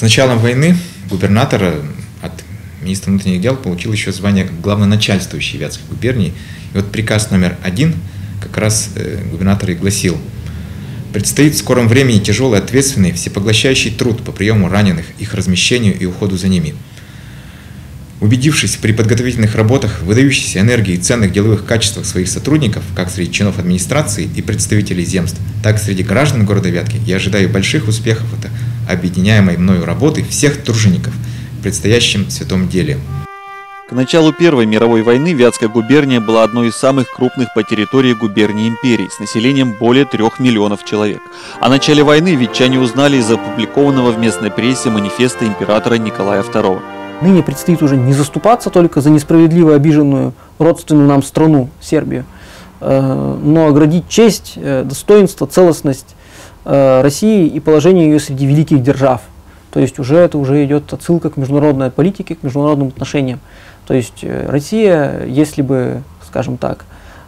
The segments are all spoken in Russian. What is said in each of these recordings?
началом войны губернатор от министра внутренних дел получил еще звание главноначальствующий Вятской губернии. И вот приказ номер 1 как раз губернатор и гласил: предстоит в скором времени тяжелый, ответственный, всепоглощающий труд по приему раненых, их размещению и уходу за ними. Убедившись при подготовительных работах в выдающейся энергии и ценных деловых качествах своих сотрудников, как среди чинов администрации и представителей земств, так и среди граждан города Вятки, я ожидаю больших успехов от объединяемой мною работы всех тружеников в предстоящем святом деле. К началу Первой мировой войны Вятская губерния была одной из самых крупных по территории губернии империи, с населением более 3 миллионов человек. О начале войны вятчане узнали из опубликованного в местной прессе манифеста императора Николая II. Ныне предстоит уже не заступаться только за несправедливо обиженную родственную нам страну, Сербию, но оградить честь, достоинство, целостность России и положение ее среди великих держав. То есть это уже идет отсылка к международной политике, к международным отношениям. То есть Россия, если бы, скажем так,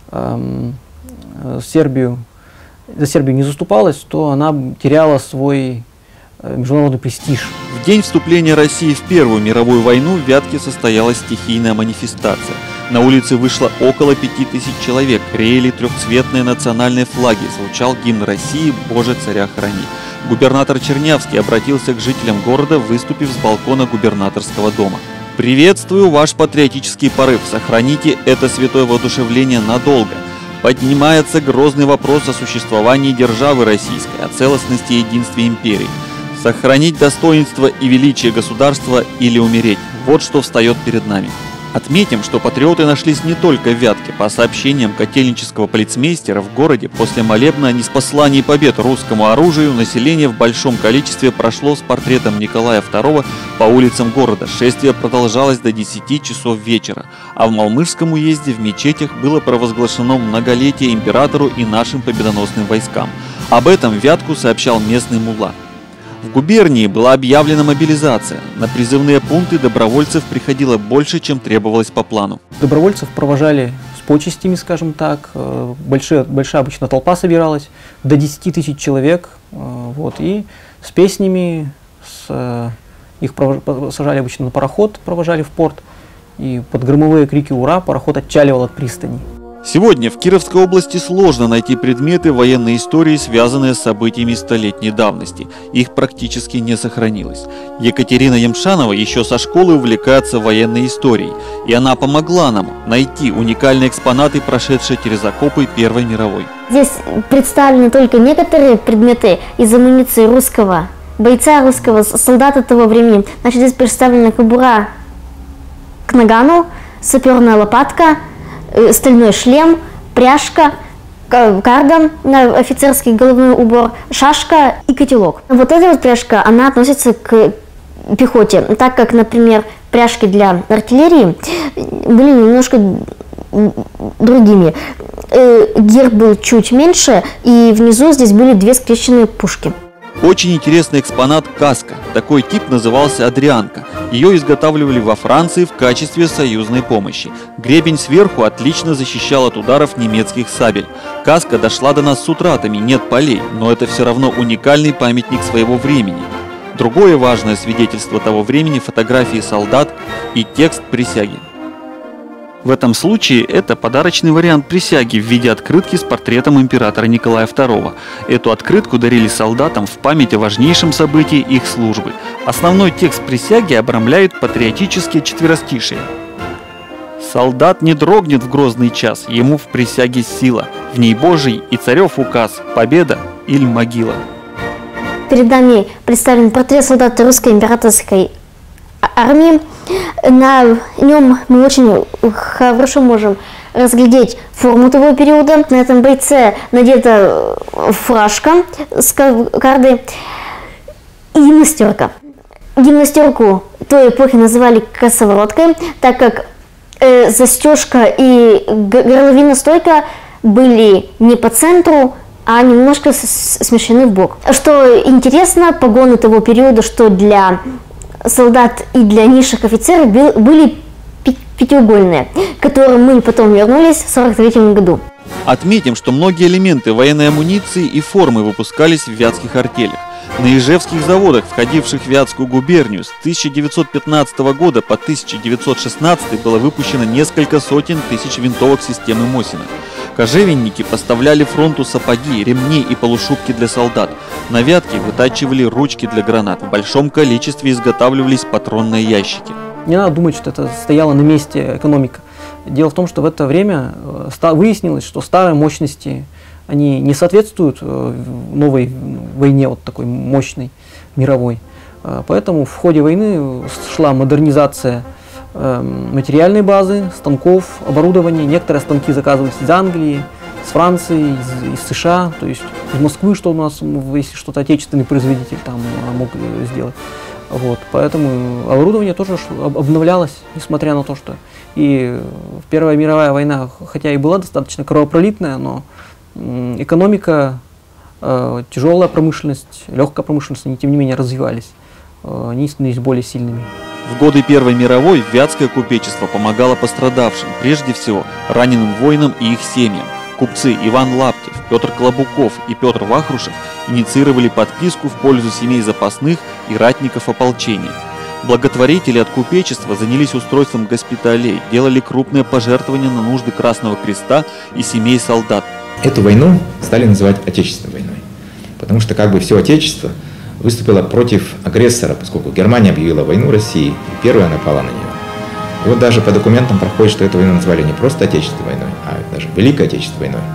за Сербию не заступалась, то она теряла свой международный престиж. В день вступления России в Первую мировую войну в Вятке состоялась стихийная манифестация. На улице вышло около 5000 человек, реяли трехцветные национальные флаги, звучал гимн России «Боже, царя храни». Губернатор Чернявский обратился к жителям города, выступив с балкона губернаторского дома. «Приветствую ваш патриотический порыв, сохраните это святое воодушевление надолго. Поднимается грозный вопрос о существовании державы российской, о целостности и единстве империи. Сохранить достоинство и величие государства или умереть – вот что встает перед нами». Отметим, что патриоты нашлись не только в Вятке. По сообщениям котельнического полицмейстера, в городе после молебна о неспослании побед русскому оружию население в большом количестве прошло с портретом Николая II по улицам города. Шествие продолжалось до 10 часов вечера, а в Малмышском уезде в мечетях было провозглашено многолетие императору и нашим победоносным войскам. Об этом в Вятку сообщал местный мулла. В губернии была объявлена мобилизация. На призывные пункты добровольцев приходило больше, чем требовалось по плану. Добровольцев провожали с почестями, скажем так. Большая обычно толпа собиралась, до 10 000 человек. И с песнями, их сажали обычно на пароход, провожали в порт. И под громовые крики «Ура!» пароход отчаливал от пристани. Сегодня в Кировской области сложно найти предметы военной истории, связанные с событиями столетней давности. Их практически не сохранилось. Екатерина Емшанова еще со школы увлекается военной историей, и она помогла нам найти уникальные экспонаты, прошедшие через окопы Первой мировой. Здесь представлены только некоторые предметы из амуниции русского бойца, русского солдата того времени. Значит, здесь представлена кобура к нагану, саперная лопатка, стальной шлем, пряжка, кардон на офицерский головной убор, шашка и котелок. Вот эта вот пряжка, она относится к пехоте, так как, например, пряжки для артиллерии были немножко другими. Герб был чуть меньше, и внизу здесь были 2 скрещенные пушки. Очень интересный экспонат – каска. Такой тип назывался «Адрианка». Ее изготавливали во Франции в качестве союзной помощи. Гребень сверху отлично защищал от ударов немецких сабель. Каска дошла до нас с утратами, нет полей, но это все равно уникальный памятник своего времени. Другое важное свидетельство того времени – фотографии солдат и текст присяги. В этом случае это подарочный вариант присяги в виде открытки с портретом императора Николая II. Эту открытку дарили солдатам в память о важнейшем событии их службы. Основной текст присяги обрамляет патриотические четверостишие. «Солдат не дрогнет в грозный час, ему в присяге сила, в ней Божий и царев указ, победа или могила». Перед нами представлен портрет солдата русской императорской армии. На нем мы очень хорошо можем разглядеть форму того периода. На этом бойце надета фуражка с кокардой и гимнастерка. Гимнастерку той эпохи называли косовороткой, так как застежка и горловина стойка были не по центру, а немножко смещены в бок. Что интересно, погоны того периода, что для солдат и для низших офицеров были пятиугольные, к которым мы потом вернулись в 1943 году. Отметим, что многие элементы военной амуниции и формы выпускались в вятских артелях. На ижевских заводах, входивших в Вятскую губернию, с 1915 года по 1916 было выпущено несколько сотен тысяч винтовок системы Мосина. Кожевенники поставляли фронту сапоги, ремни и полушубки для солдат. На Вятке вытачивали ручки для гранат. В большом количестве изготавливались патронные ящики. Не надо думать, что это стояла на месте экономика. Дело в том, что в это время выяснилось, что старые мощности они не соответствуют новой войне, вот такой мощной, мировой. Поэтому в ходе войны шла модернизация материальной базы, станков, оборудования. Некоторые станки заказывались из Англии, из Франции, из США, то есть из Москвы, что у нас, если что-то отечественный производитель там мог сделать. Вот, поэтому оборудование тоже обновлялось, несмотря на то, что и Первая мировая война, хотя и была достаточно кровопролитная, но экономика, тяжелая промышленность, легкая промышленность, они тем не менее развивались, они становились более сильными. В годы Первой мировой Вятское купечество помогало пострадавшим, прежде всего раненым воинам и их семьям. Купцы Иван Лаптев, Петр Клобуков и Петр Вахрушев инициировали подписку в пользу семей запасных и ратников ополчения. Благотворители от купечества занялись устройством госпиталей, делали крупные пожертвования на нужды Красного Креста и семей солдат. Эту войну стали называть Отечественной войной, потому что как бы все Отечество выступило против агрессора, поскольку Германия объявила войну России и первая напала на нее. И вот даже по документам проходит, что эту войну назвали не просто Отечественной войной, а даже Великой Отечественной войной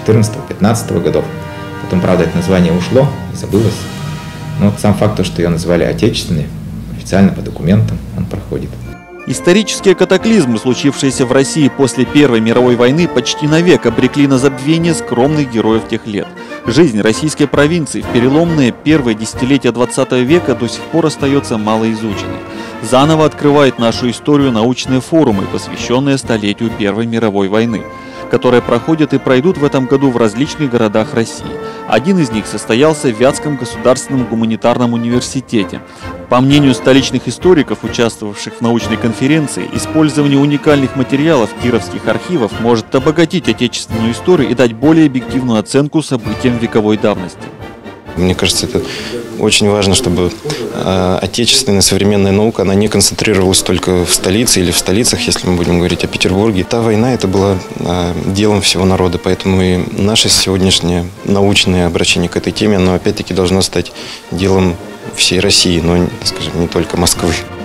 14-15 годов. Потом, правда, это название ушло и забылось. Но сам факт, что ее назвали Отечественной, официально по документам он проходит. Исторические катаклизмы, случившиеся в России после Первой мировой войны, почти навек обрекли на забвение скромных героев тех лет. Жизнь российской провинции в переломные первые десятилетия 20 века до сих пор остается малоизученной. Заново открывает нашу историю научные форумы, посвященные столетию Первой мировой войны, которые проходят и пройдут в этом году в различных городах России. Один из них состоялся в Вятском государственном гуманитарном университете. По мнению столичных историков, участвовавших в научной конференции, использование уникальных материалов кировских архивов может обогатить отечественную историю и дать более объективную оценку событиям вековой давности. Мне кажется, это очень важно, чтобы отечественная современная наука, она не концентрировалась только в столице или в столицах, если мы будем говорить о Петербурге. Та война, это была делом всего народа, поэтому и наше сегодняшнее научное обращение к этой теме, оно опять-таки должно стать делом всей России, но, скажем, не только Москвы.